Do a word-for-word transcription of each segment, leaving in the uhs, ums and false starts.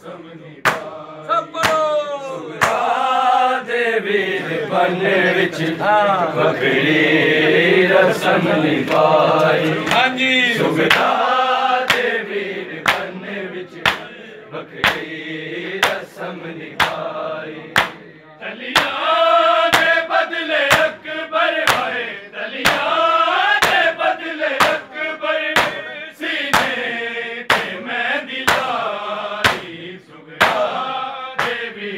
सब पढ़ो वीर बन विच बकरी रसम निभाई। हाँ जी सुगदा दे वीर बन विच बकरी रसम निभाई। तलिया दे बदले अकबर आए, तलिया दे बदले अकबर सीने ते मैं दिलाई। सुगदा दे वीर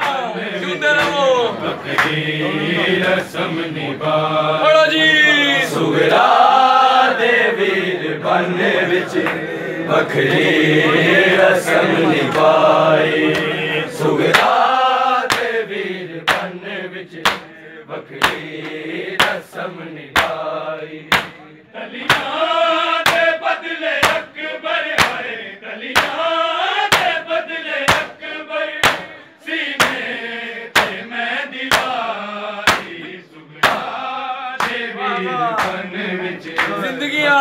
बकरी रसम निभाई। पढ़ो जी सुगरा दे वीर बन विच बकरी रसम निभाई। सुगरा दे वीर बन विच बकरी रसम निभाई। तलिया दे बदले अकबर आए, तलिया दे बदले अकबर सीने ते मैं दिलाई। सुगरा दे वीर बन विच जिंदगियां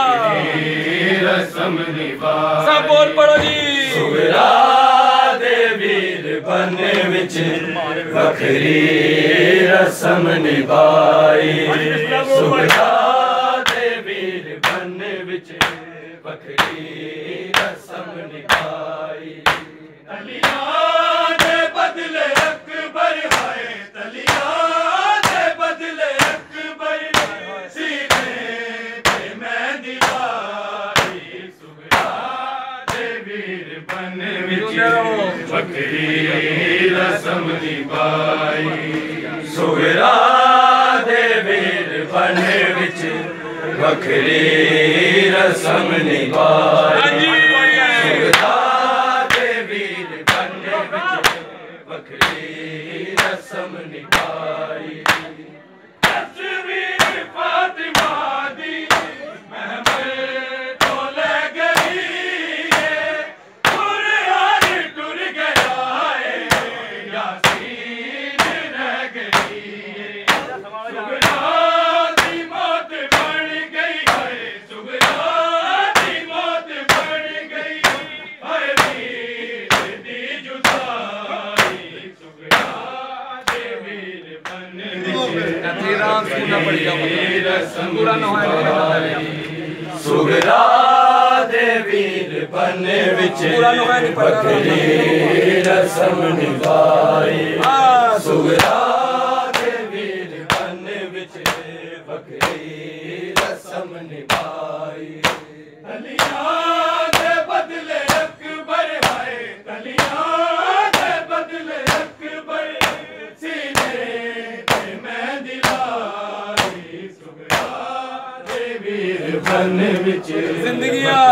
रसम निभाई। सब बोल पढ़ो जी। सुगरा दे वीर बन विच बकरी रसम निभाई। सुगरा दे वीर बन विच बकरी रसम निभाई। तलिया दे बदले अकबर आए, तलिया दे बदले अकबर सीने ते मैं दिलाई। सुगरा दे वीर बन विच बकरी रसम निभाई। सुगरा दे वीर बन विच बकरी रसम निभाई। सुगरा दे वीर बन विच बकरी रसम निभाई। तस्वीर फातिमा दी महमद तो ले गई है, कुरान टुर गया है, यासीन रह गई है। सुगरा दी मौत बन गई है, सुगरा दी मौत बन गई है वीर दी जुदाई। सुगरा दे वीर बन रसम निभाई। सुगरा दे वीर बन विच बकरी रसम निभाई। सुगरा दे वीर बन विच बकरी रसम निभाई। तलिया दे बदले अकबर आए, तलिया दे बदले अकबर सीने ते मैं दिलाई। सुगरा दे वीर बन विच जिंदगियां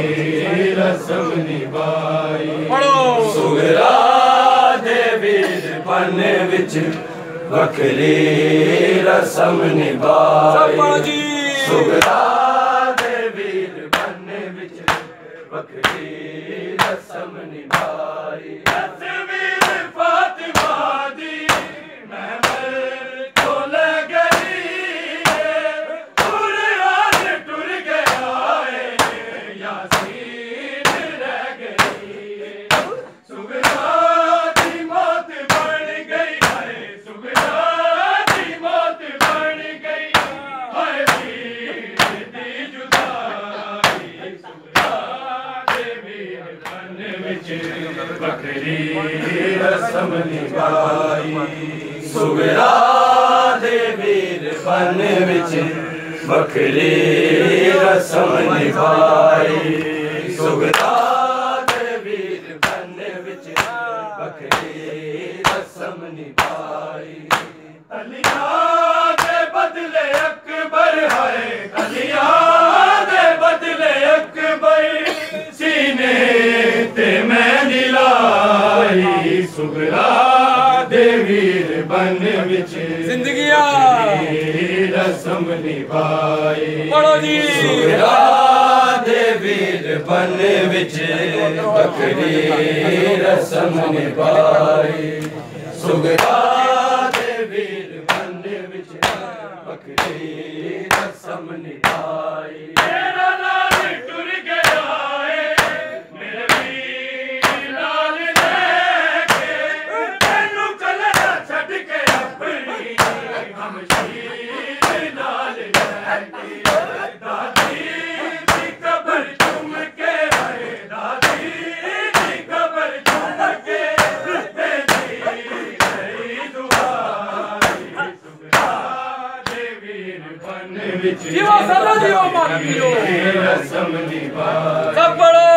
रसम निभाई। पढ़ो सुगरा दे वीर बन विच बकरी रसम निभाई। सब पढ़ो जी। सुगरा दे वीर बन विच बकरी रसम निभाई। तस्वीर फातिमा दी महमद तो ले गई है, कुरान टुर गया है, यासीन रह गई है। सुगरा दी मौत बन गई है, सुगरा दी मौत बन गई है वीर दी जुदाई। सुगरा दे वीर बन विच बकरी रसम निभाई। सुगरा दे वीर बन विच बकरी रसम निभाई। सुगरा दे वीर बन विच बकरी रसम निभाई। तलिया दे बदले अकबर आए, तलिया दे बदले अकबर सीने ते मैं दिलाई। सुगरा दे वीर बन विच जिंदगियां रसम निभाई। पढ़ो जी। सुगरा दे वीर बन विच बकरी रसम निभाई। सुगरा दे वीर बन विच बकरी रसम निभाई। मेरा लाल टुर गया है, मेरे वीर लाल ने विच जीवा सदा जीवा मानियो रसम निभाई सब पढ़ो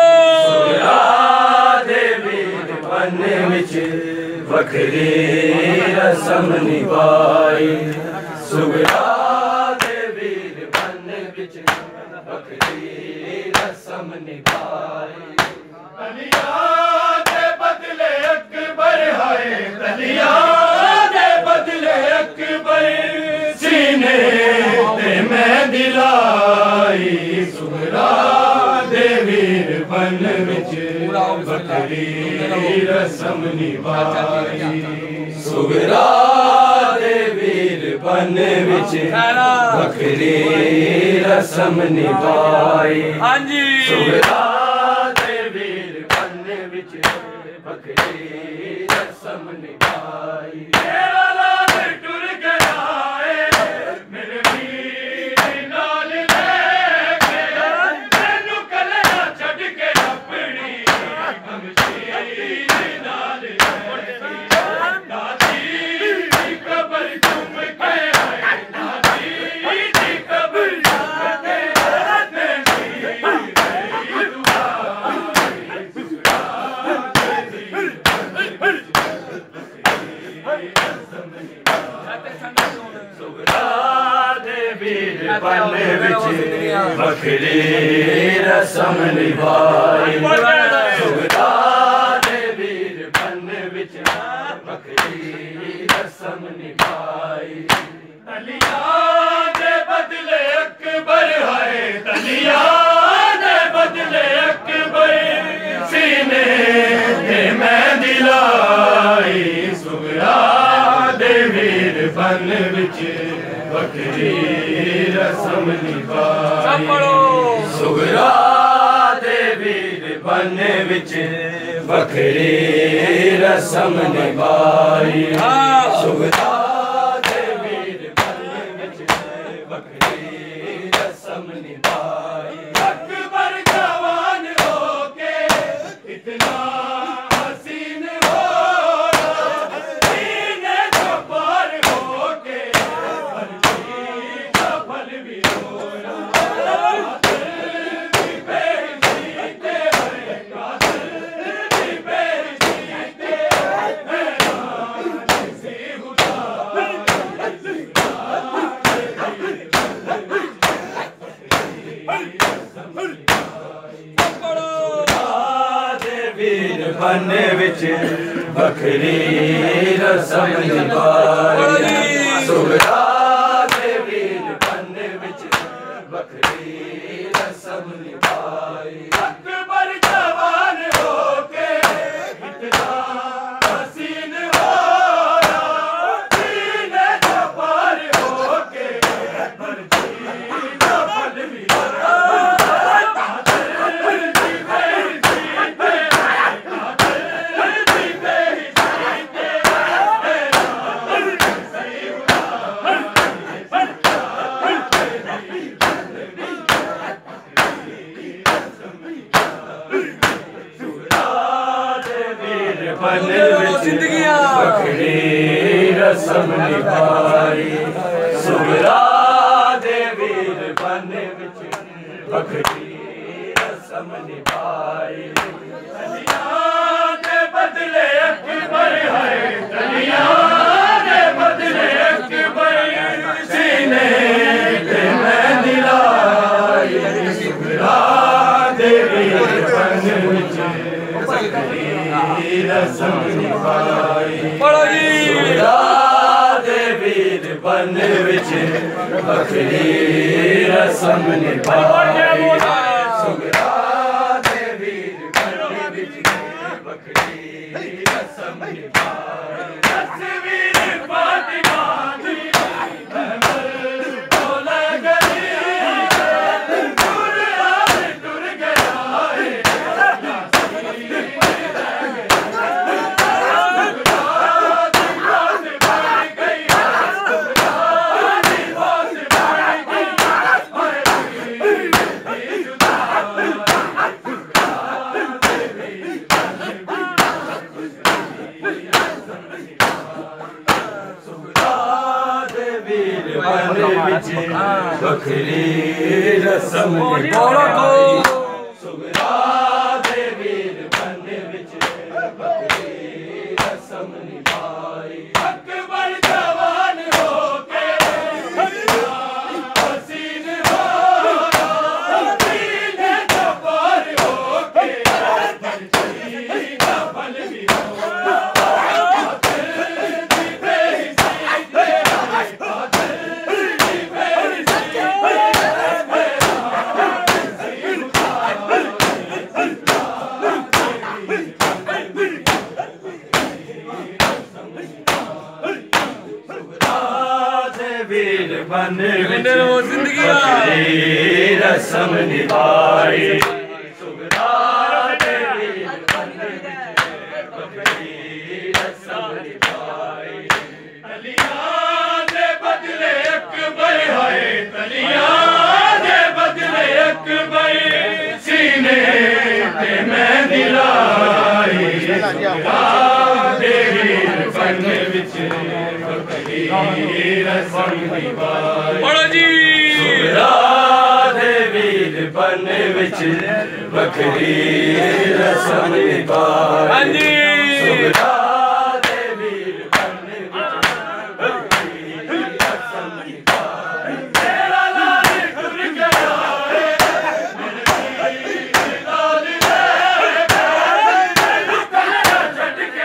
दे वीर बन विच वखरी रसम निभाई सुगरा दे वीर बन विच वखरी रसम निभाई तलिया दे बदले अकबर हाय तलिया दे बदले अकबर सीने ते मैं दिलाई सुगरा दे वीर बन विच वखरी रसम निभाई सुगरा दे वीर बन विच वखरी रसम निभाई हाँ जी सुगरा दे वीर बन विच वखरी रसम निभाई तेरा लाल टुर गया है मेरे वीर नाल लेके मैनू कलया छड़ के अपनी गमशीर नाल दादी दी कबर चूम के आए दादी दी कबर चूम के तेरी दुआ सुगरा दे वीर बन विच वखरी रसम निभाई सुगरा दे वीर बन विच वखरी रसम निभाई तलिया दे बदले अकबर हाय तलिया दे बदले अकबर सीने ते मैं दिलाई सुगरा दे वीर बन विच वखरी रसम निभाई सब पढ़ो सुगरा दे वीर बन विच वखरी रसम निभाई सुगरा दे वीर बन विच वखरी रसम निभाई अकबर जवान होके इतना हसीन हो सीने जो पार होके सफल भी होना वीर बन विच वखरी रसम निभाई सुगरा दे वीर बन विच वखरी रसम निभाई अकबर जवान होके इतना हसीन हो सीने जो पार होके सफल भी बन विच वखरी रसम निभाई सुगरा दे वीर बन विच वखरी रसम निभाई तलिया दे बदले अकबर हाय तलिया दे बदले अकबर सीने ते मैं दिलाई सुगरा दे वीर बन विच वखरी रसम निभाई पढ़ो जी सुगरा दे वीर बन विच वखरी रसम निभाई सुगरा दे वीर बन विच वखरी रसम निभाई तस्वीर फातिमा दी विच बखरी रस्म निभाई सुगरा दे वीर बन विच बखरी रस्म निभाई अकबर जवान हो के हसीन हो दीने जब्बार हो के का बल भी हो वीर बन जिंदगी रस्म निभाई सुगरा दे वीर बन बखरी रस्म निभाई तलियां दे बदले अकबर है तलियां दे बदले अकबर सीने ते मैं दिलाई सुगरा दे वीर बन विच बोलो जी सुगरा दे वीर बन विच बखरी रस्म निभाई सुगरा दे वीर बन विच बखरी रस्म निभाई मेरा लाल टुर गया लाल छट के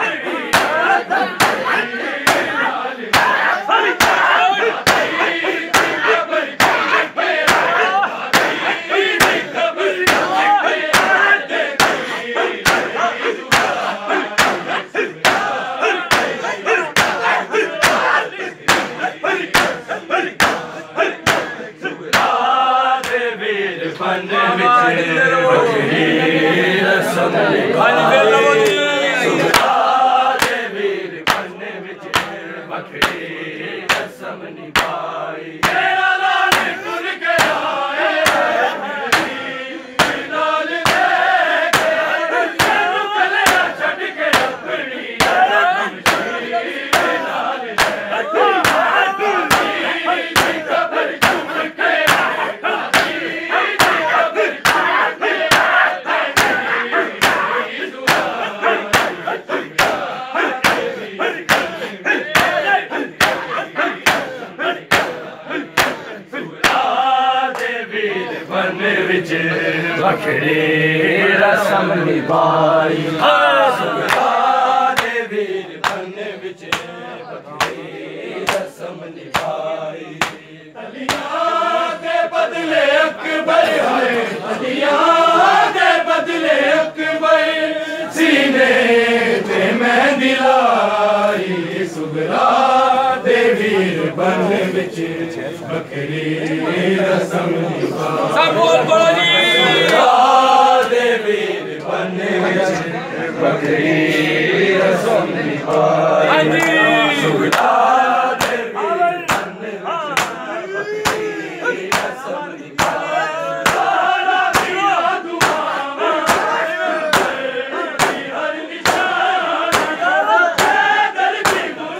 बन बखरी रस्म निभाई सुगरा दे वीर बन विच बखरी रस्म निभाई मेरा लाल टुर गया लाल कलिया छट के अपनी बन विच बखरी रस्म निभाई सुगरा दे वीर बन विच बखरी रस्म निभाई तलियां दे बदले अकबर है तलियां दे बदले अकबर सीने ते मैं दिलाई सुगरा दे वीर बन विच बखरी रस्म निभाई सब बोल बोलो जी सुगरा दे वीर बन विच बखरी रस्म निभाई सुगरा दे वीर बन विच बखरी रस्म निभाई सारा दिया दुआवा हर निशान दर की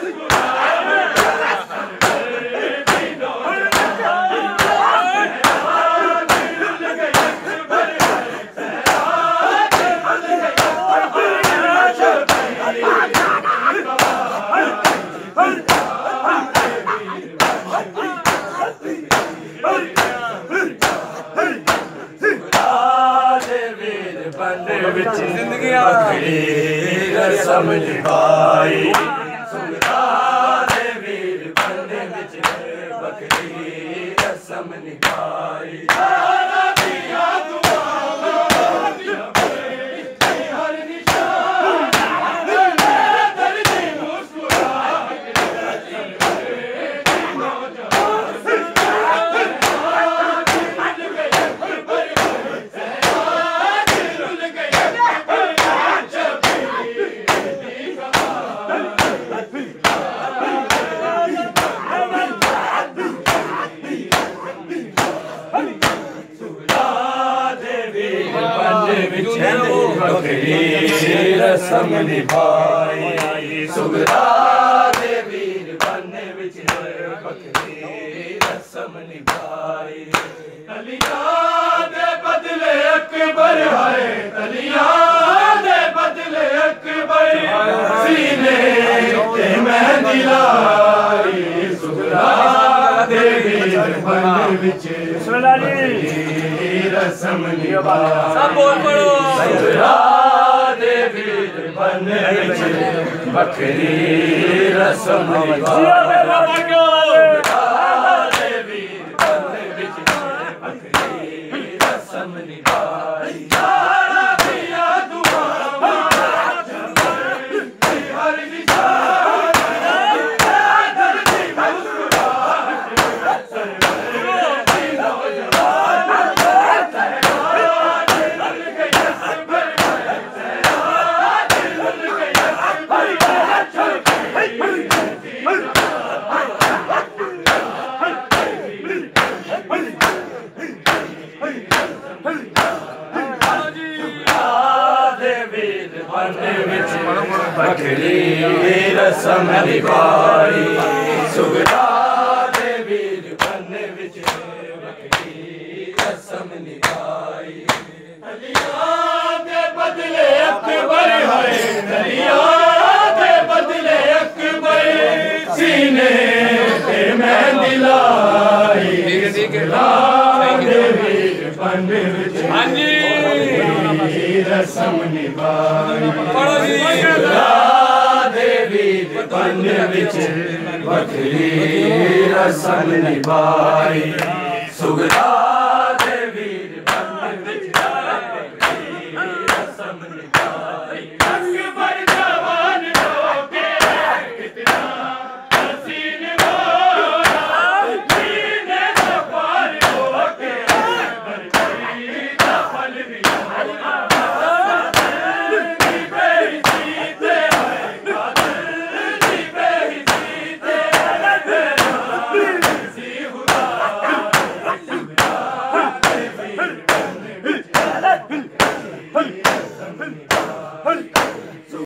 जिंदगी बखरी रस्म निभाई सुगरा दे वीर बन विच बखरी रस्म निभाई सारा दिया दुआवा हर निशान दर दी मुस्कुराहट बखरी रस्म निभाई सुगरा दे वीर बन विच बखरी रस्म अकबर है तलियां दे बदले अकबर सीने ते मेहंदी लाई सुगरा दे बन विच रस्म निभाई सब बोल पड़ो सुगरा दे बन विच बखरी रस्म निभाई बखरी रस्म निभाई सुगरा दे वीर बन विच बखरी रस्म निभाई तलियां दे बदले अकबर है तलियां दे बदले अकबर सीने ते मेहंदी लाई सुगरा दे वीर बन विच हाँ जी रस्म निभाई पढ़ो जी बन विच बखरी रस्म निभाई सुगरा